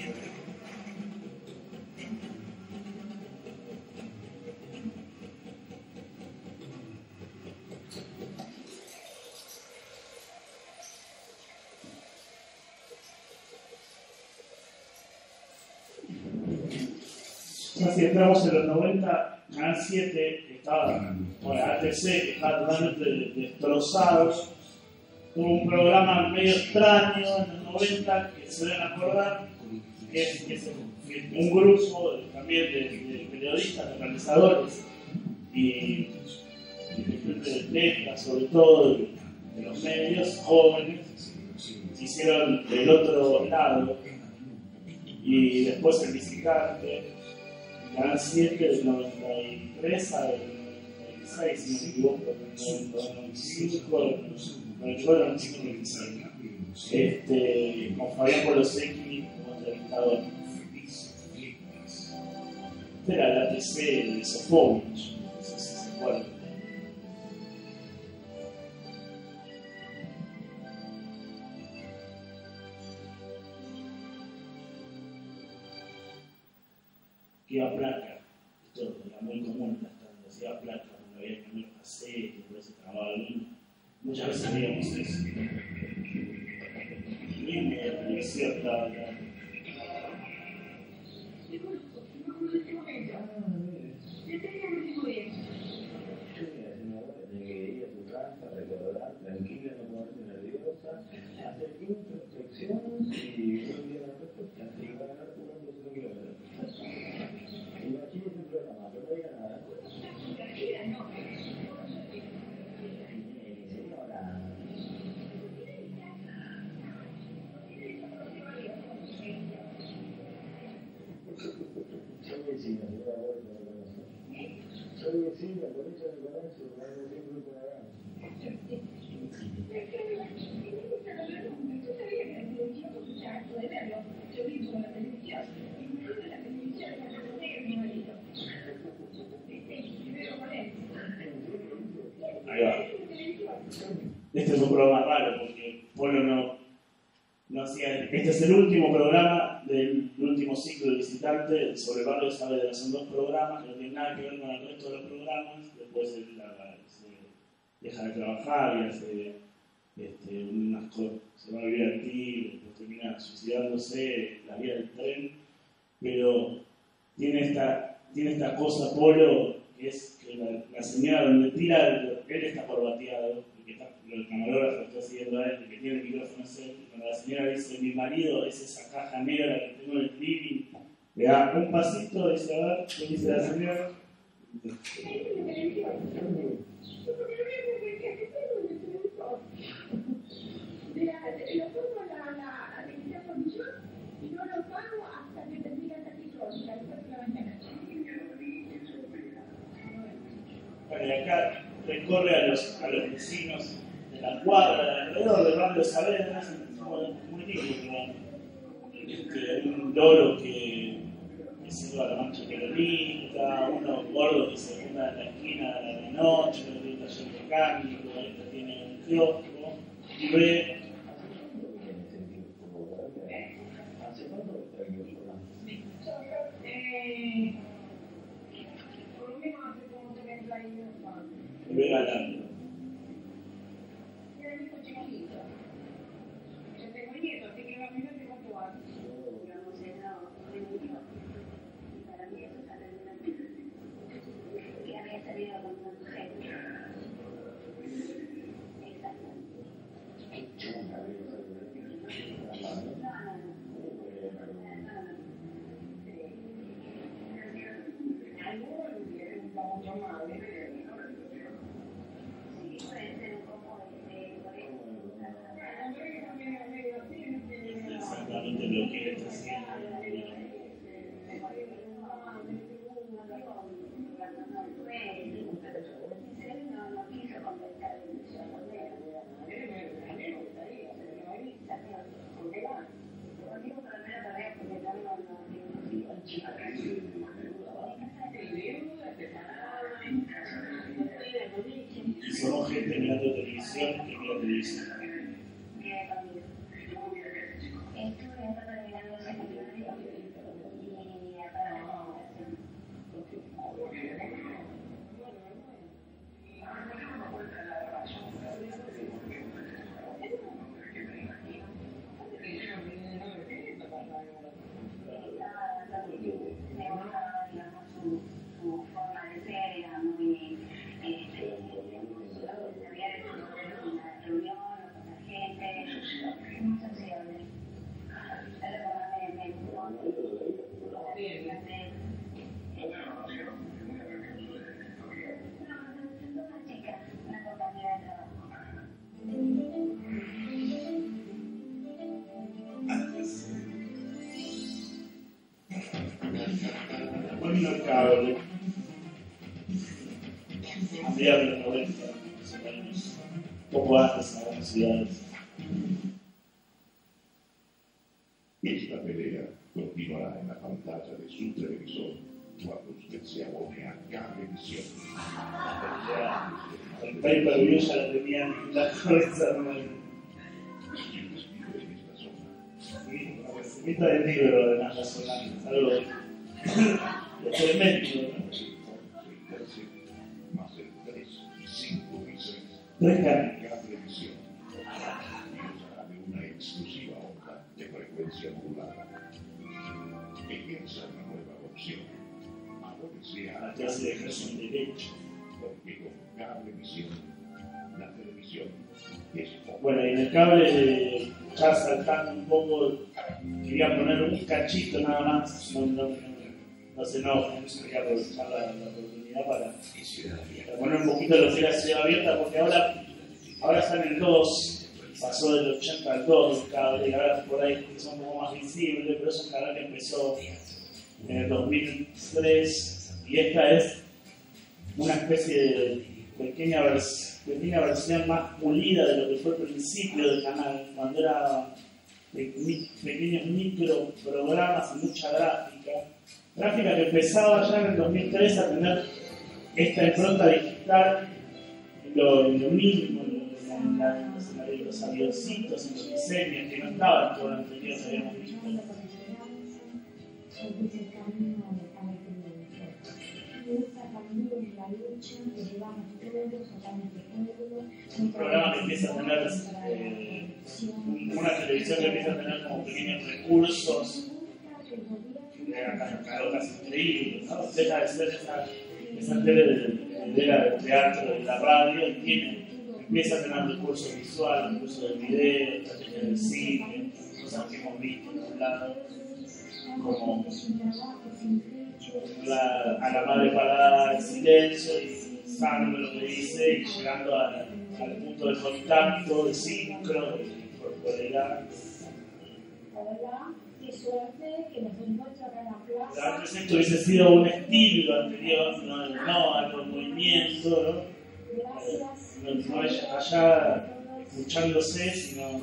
Ya si entramos en los noventa, Canal siete estaba, bueno, A T C, que estaba totalmente destrozado. Tuvo un programa medio extraño en los noventa que se deben acordar, que es, que es un grupo también de, de periodistas, de realizadores y de letras, sobre todo de, de los medios jóvenes, se hicieron del otro lado, y después el visitante. Canal siete del noventa y tres al noventa y seis, si no me equivoco, del noventa y cinco al noventa y seis, este, con Fabián Polosecchi como entrevistador. Este era el A T C de Sofovich, no sé si se acuerdan. Que iba a placa, esto era muy común, hasta se iba a placa, cuando había que poner cassette, todo se trababa el mundo. Muchas veces veíamos eso. Y en la televisión estaba acá. Te conozco, no conozco este momento. Te tengo el último día. Sí, es una hora, tiene que ir a tu casa, recordar, tranquila, no ponerte nerviosa, hacer introspección y un día la respuesta, y van a ganar jugando cinco kilómetros. Imagínese un programa, pero no diga nada. Tranquila, no. Señora. Soy vecina, señora, voy a conocer. Soy vecina, por eso me conozco, no me siempre por acá. Tú sabías que la televisión ya puede verlo. Yo vivo con la televisión. Incluso la televisión de la negra, mi marido. Ahí va. Este es un programa raro porque Polo no, no hacía. Este es el último programa del último ciclo de visitante sobre el barrio de Saavedra. Son dos programas que no tienen nada que ver con el resto de los programas. Después él la, se deja de trabajar y hace este, unas cosas. Se va a vivir al Tigre, después termina suicidándose, la vía del tren. Pero tiene esta, tiene esta cosa, Polo, que es que la, la señora donde tira, él está corbateado, el, que está, el camarógrafo está siguiendo a él, el que tiene el micrófono es él, y cuando la señora dice, mi marido es esa caja negra que tengo en el living, le da un pasito, dice, a ver, ¿qué dice la señora? profesor de Radio Saavedra, muy lindo, este, un loro que, que se va a la mancha peronista, uno gordo que se junta en la esquina de noche, que tiene un taller mecánico, que tiene un kiosco, y ve. Y ve ganando. Exactamente lo que está haciendo. Y somos gente mirando televisión que mira televisión. Bueno, el cable. Había los noventa, más o menos. Poco antes a las ciudades. Esta pelea continuará en la pantalla de su televisor cuando usted se aboque a Cablevisión. El pay-per-view ya lo tenían en la cabeza, ¿no? Sí, la receta del libro de las razonables, algo de médico, ¿no? Más el tres, cinco y seis. Tres canales. Cablevisión. Usará de una exclusiva onda de frecuencia modulada. Ejerza una nueva opción. Ahora sea La clase de ejerce un derecho. porque con Cablevisión la televisión es poco. Bueno, y en el cable, ya saltando un poco, quería poner un cachito nada más, no, no, no, no se enojen, quería aprovechar la, la oportunidad para, para poner un poquito lo que era Ciudad Abierta, porque ahora, ahora están en dos, pasó del ochenta al dos el cable, y ahora por ahí son un poco más visibles, pero es un canal que empezó en el dos mil tres, y esta es una especie de pequeña, vers pequeña versión más pulida de lo que fue el principio del canal, cuando era pe pequeños micro programas y mucha gráfica. Gráfica que empezaba ya en el dos mil tres a tener esta impronta digital, lo, lo mismo, en, la, en los avioncitos, en los diseños, que no estaban en todo lo anterior que habíamos visto. Un programa que empieza a tener eh, una televisión que empieza a tener como pequeños recursos de casi increíbles, ¿no? Deja de ser esa, esa tele de, de la del teatro, de la radio, y tiene, empieza a tener recursos visuales, recursos del video, estrategias del cine, cosas que hemos visto en un lado, como la, a la madre parada en silencio y sabiendo lo que dice y llegando a, al punto de contacto, de sincro, de corporalidad. Qué suerte que nos encuentra acá en la plaza. Antes esto hubiese sido un estilo anterior, no, no algo movimiento, ¿no? Gracias. No, no ella callada, escuchándose, sino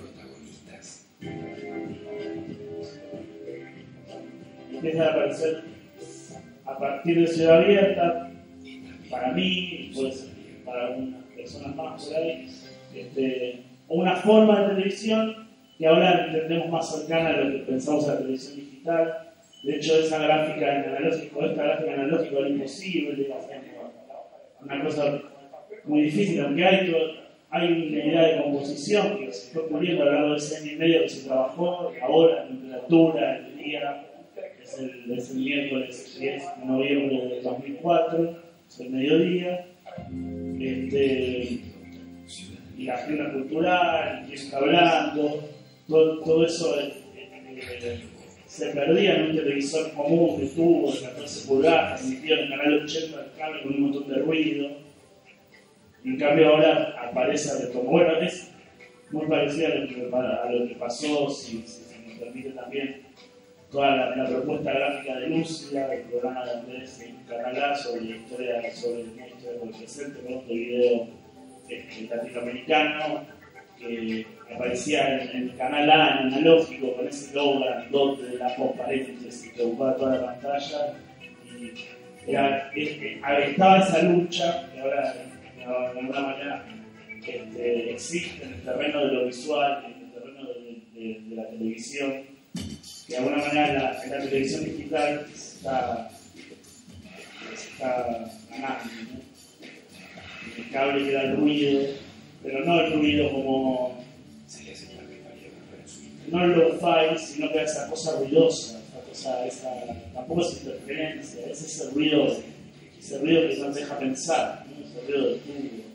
empiezan a aparecer a partir de Ciudad Abierta, para mí, pues para algunas personas más por ahí, este, una forma de televisión que ahora entendemos más cercana a lo que pensamos a la televisión digital. De hecho, esa gráfica en analógico, esta gráfica en analógico era imposible, una cosa muy difícil, aunque hay, hay una idea de composición que se fue puliendo a lo largo de ese año y medio que se trabajó, ahora la temperatura, el día, es el, es el miércoles diez de noviembre de dos mil cuatro, es el mediodía, este, y la agenda cultural, quién está hablando, todo, todo eso eh, eh, se perdía en un televisor común que tuvo de catorce pulgadas, transmitido en el canal ochenta del cable con un montón de ruido. En cambio ahora aparece retomó. Bueno, es muy parecido a lo que, a lo que pasó, si, si se me permite también, toda la, la propuesta gráfica de Lúcida, el programa de Andrés en Canal A sobre la historia, sobre la historia del presente, con otro video este, latinoamericano, que aparecía en, en el Canal A, en analógico, con ese logo grandote de la paréntesis que ocupaba toda la pantalla. Y era, este, estaba esa lucha, que ahora de alguna manera este, existe en el terreno de lo visual, en el terreno de, de, de la televisión, que de alguna manera la, en la televisión digital se está, se está ganando, ¿no? El cable queda el ruido, pero no el ruido como no el low-fi, sino que esa cosa ruidosa, esa cosa, esa, tampoco es interferencia, es ese ruido, ese ruido que nos deja pensar, ¿no? Ese ruido de tubo.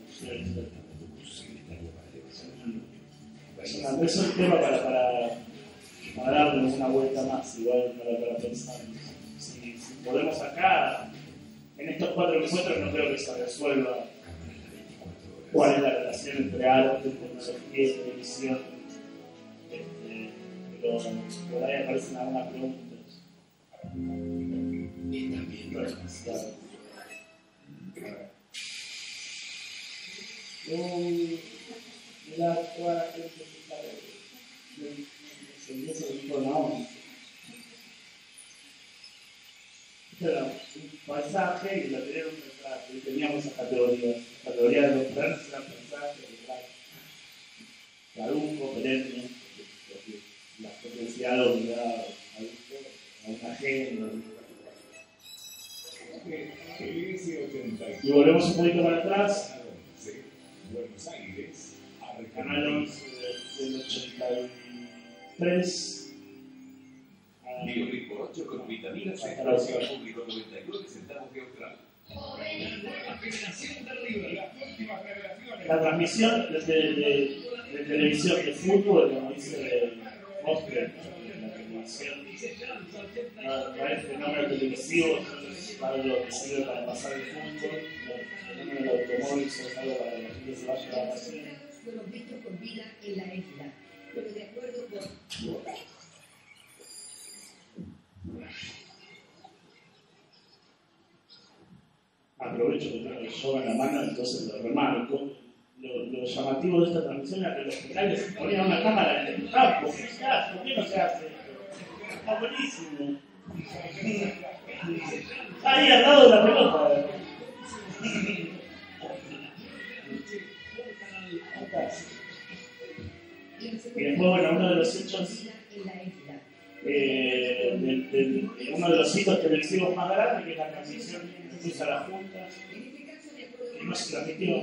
Es un tema para, para, para darle una vuelta más, igual para, para pensar. Si, si podemos acá, en estos cuatro encuentros, no creo que se resuelva cuál es la relación entre arte, tecnología y televisión. Este, pero por ahí aparecen algunas preguntas. Y también no es demasiado. Mira, toda la gente que sabe de eso dijo no. Pero un paisaje y lo teníamos un retrato, y teníamos esa categoría. La categoría de los planos era paisaje, retrato. Caduco, perenne, la potencial obligada a una agenda. Y volvemos un poquito para atrás. Buenos Aires, Canal once del ochenta y tres. Biorrico ocho con vitamina C, precio público noventa y nueve centavos de Austral. La transmisión de, de, de, de televisión de fútbol, como dice Oscar, la televisión, para el fenómeno televisivo, para lo que sirve para pasar el fútbol, el fenómeno del automóvil es algo para que la gente se vaya a la vacaciones. Fueron vistos con vida en la isla, pero de acuerdo con... Aprovecho que tengo el yoga en la mano, entonces lo remarco. Lo, lo llamativo de esta transmisión era que los canales ponían una cámara en el campo. ¿Por qué no se hace esto? Está buenísimo. Ahí al lado de la pelota. Y después, bueno, uno de los hechos, eh, del, del, uno de los hitos televisivos más grandes, que es la transmisión que se hizo a la Junta, que no se transmitió.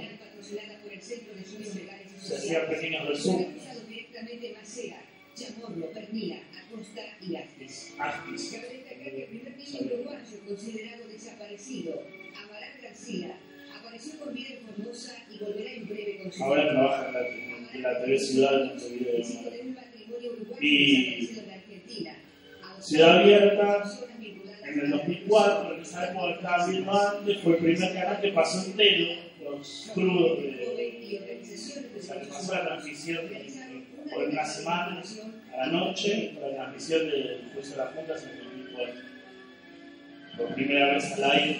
Se hacían pequeños resúmenes. Chamorro, Pernilla, Acosta y Astis. Astis. Cabe destacar que el primer niño uruguayo considerado desaparecido, Amaral García, apareció con vida en Formosa y volverá en breve con su... Ahora trabaja en la, en la T V Ciudad, en el video de y Ciudad Abierta, en el dos mil cuatro, en esa época estaba viendo antes, fue el primer canal que pasó entero, los crudos de... O sea, que pasó la transmisión por una semana a la noche, la transmisión del juicio de la Junta en el dos mil cuatro. Por primera vez al aire.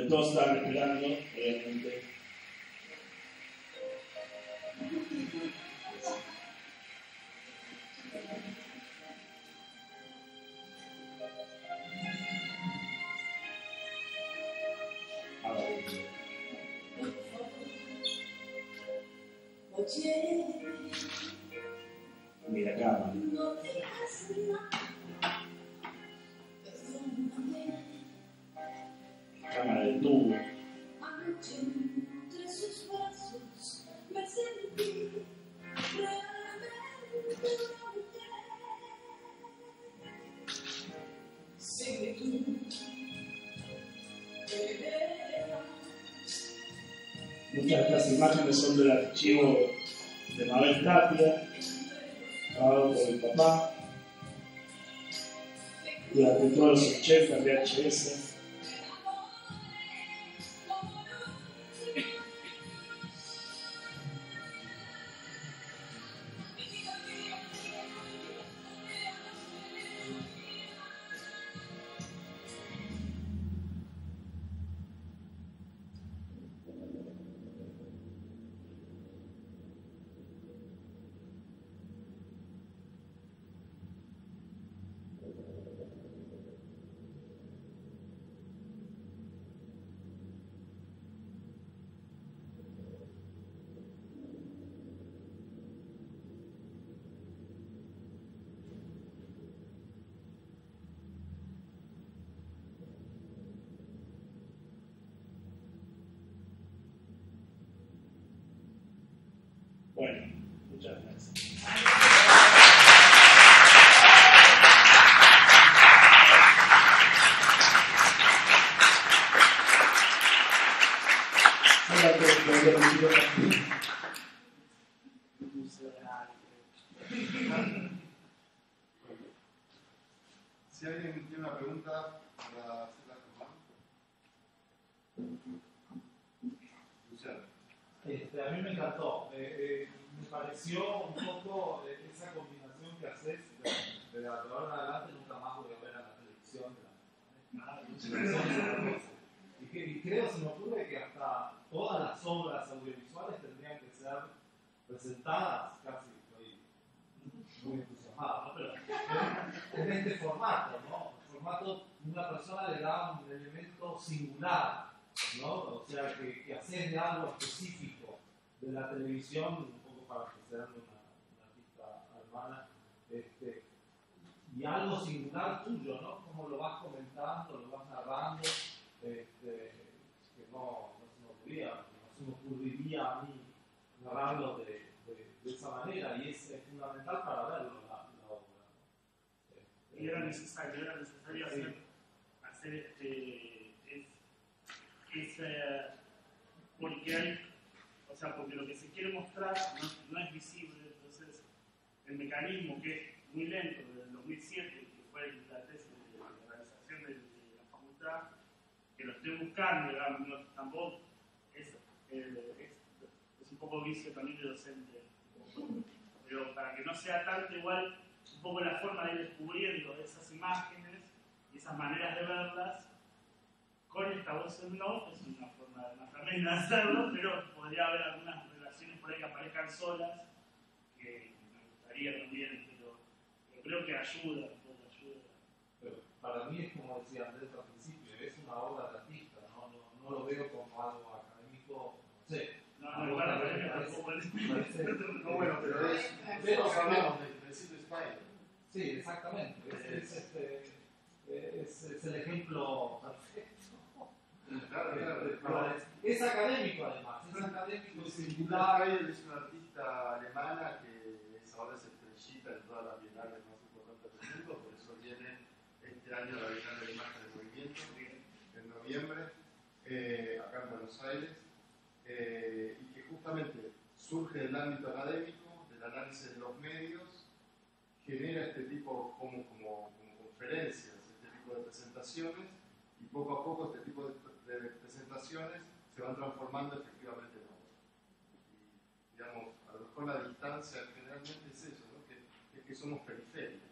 donde todos estaban esperando, obviamente. Mira acá, cámara de tubo. Entre sus brazos me sentí realmente una mujer. Sé que tú te verás. Muchas de estas imágenes son del archivo de Mabel Tapia, grabado por el papá, durante todos los ochenta V H S. Bueno, muchas gracias. Si alguien tiene una pregunta para hacerla con Luciano. Este, a mí me encantó. Eh, eh, me pareció un poco eh, esa combinación que haces de, de, de ahora en adelante nunca más voy a ver a la televisión. De la, y, que, y creo, se me ocurre que hasta todas las obras audiovisuales tendrían que ser presentadas, casi estoy muy entusiasmado, ¿no? Pero en este formato, ¿no? El formato, una persona le da un elemento singular, ¿no? O sea, que, que haces de algo específico de la televisión, un poco para ofrecer una, una artista hermana, este, y algo singular tuyo, ¿no? Como lo vas comentando, lo vas narrando, este, que no, no se me ocurría, no se me ocurriría a mí narrarlo de, de, de esa manera, y es, es fundamental para verlo, la, la obra. Este, Y era necesario, era necesario hacer, sí. hacer este, es, es eh, porque hay, o sea, porque lo que se quiere mostrar no, no es visible, entonces el mecanismo que es muy lento, desde el dos mil siete, que fue la tesis de la realización de, de la facultad, que lo estoy buscando, digamos, no, tampoco es, eh, es, es un poco vicio también de docente, pero para que no sea tanto igual, un poco la forma de ir descubriendo esas imágenes y esas maneras de verlas, con esta voz en off es una forma más tremenda de hacerlo, pero podría haber algunas relaciones por ahí que aparezcan solas, que me gustaría también, pero, pero creo que ayuda, ayuda. Pero para mí es como decía Andrés al principio, es una obra de artista, no, no, no lo veo como algo académico, no sé. No, no, igual académico tampoco es. No, bueno, pero es. Pero sabemos del principio Spider. Sí, exactamente. Es, es, este, es, es el ejemplo perfecto. Claro, claro, claro. Es académico además, es académico y singular. Spider es una artista alemana que es ahora es estrellita en todas las bienales más importantes del mundo, por eso viene este año la Bienal de Imagen del Movimiento, en noviembre, eh, acá en Buenos Aires, eh, y que justamente surge del ámbito académico, del análisis de los medios, genera este tipo como, como, como conferencias, este tipo de presentaciones, y poco a poco este tipo de, de presentaciones se van transformando efectivamente en obra. Y, digamos, a lo mejor la distancia generalmente es eso, ¿no? que, que, que somos periféricos.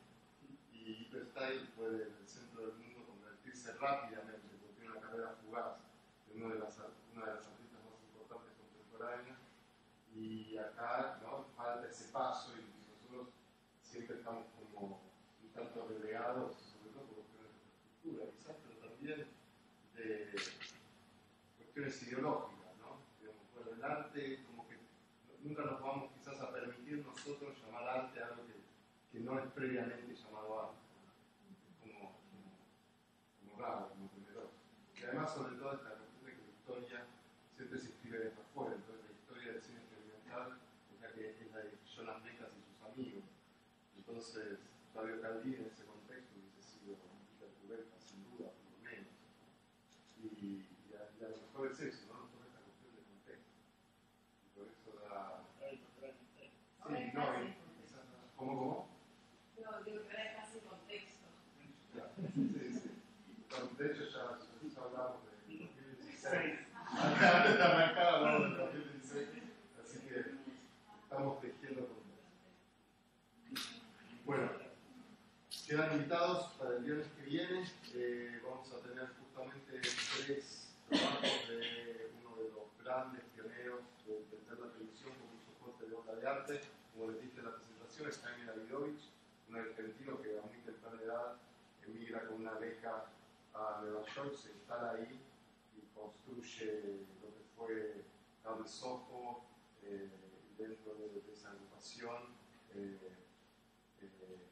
Y Hyperstyle puede en el centro del mundo convertirse rápidamente, porque tiene una carrera fugaz, de una de las, una de las artistas más importantes contemporáneas, y acá ¿no? falta ese paso y nosotros siempre estamos como un tanto relegados, sobre todo por cuestiones de cultura, quizás, pero también de cuestiones ideológicas, ¿no? Digamos, bueno, el arte, como que nunca nos vamos quizás a permitir nosotros llamar arte a algo que, que no es previamente llamado arte, como, como, como raro, como temeroso. Y además, sobre todo, esta cuestión de que la historia siempre se escribe desde afuera, entonces la historia del cine experimental es la, que, es la de Jonas Mekas y sus amigos. Entonces, Fabio Caldini en ese contexto hubiese sido Peter Kubelka, sin duda, por lo menos. Y, y, a, y a lo mejor es eso, ¿no? Toda esta cuestión de contexto. Y por eso da. Sí, no, y, quizás, ¿cómo, cómo? No, digo que ahora es casi contexto. Claro, sí, sí. Bueno, de hecho, ya, ya hablamos de dos mil dieciséis. Antes de arrancar hablamos de dos mil dieciséis. Así que estamos tejiendo con. Bueno, quedan invitados para el viernes que viene. Eh, vamos a tener justamente tres trabajos de uno de los grandes pioneros de entender la televisión como un soporte de obra de arte. Como les dije en la presentación, es Jaime Davidovich, un argentino que a muy temprana edad emigra con una beca a Nueva York, se instala ahí y construye lo que fue Cable Soho, eh, dentro de, de esa agrupación. Eh, Eh,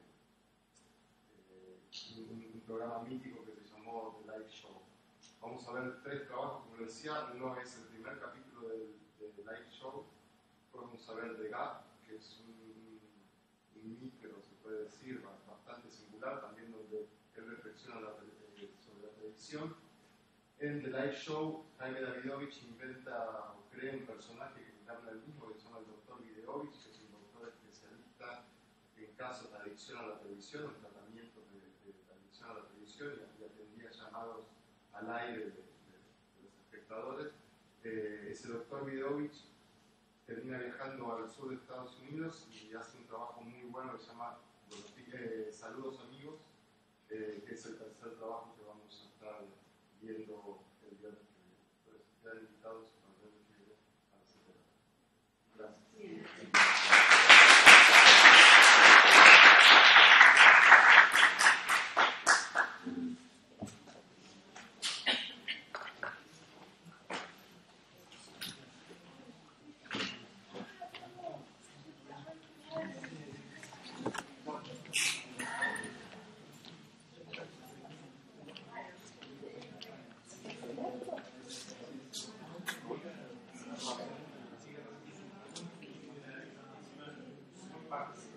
eh, un, un programa mítico que se llamó The Light Show. Vamos a ver tres trabajos, como decía, uno es el primer capítulo del, del The Light Show, vamos a ver The Gap, que es un, un micro, se puede decir, bastante singular, también donde él reflexiona la, sobre la televisión. En The Light Show, Jaime Davidovich inventa o crea un personaje que encarna el mismo, que se llama el doctor Videovich, que es un doctor especialista en casos de adicción a la televisión, en tratamientos de, de, de adicción a la televisión, y, y atendía llamados al aire de, de, de los espectadores. Eh, ese doctor Videovich termina viajando al sur de Estados Unidos y hace un trabajo muy bueno que se llama bueno, eh, Saludos Amigos, eh, que es el tercer trabajo que vamos a estar viendo el viernes que viene. Entonces, quedan invitados para el viernes que viene a las siete de la tarde. Gracias. Partes.